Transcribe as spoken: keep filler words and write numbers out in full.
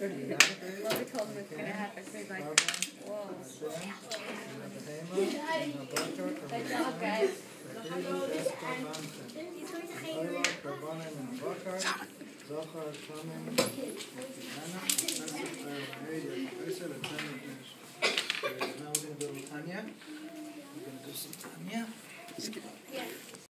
we told him it's going to happen, so he's like, whoa. Good job, guys. He's going to